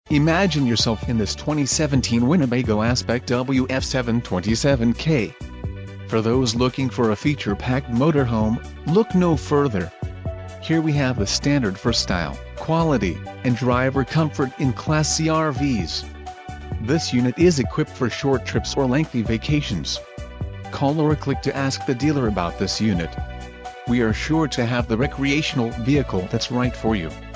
Imagine yourself in this 2017 Winnebago Aspect WF727K. For those looking for a feature-packed motorhome, look no further. Here we have the standard for style, quality, and driver comfort in Class C RVs. This unit is equipped for short trips or lengthy vacations. Call or click to ask the dealer about this unit. We are sure to have the recreational vehicle that's right for you.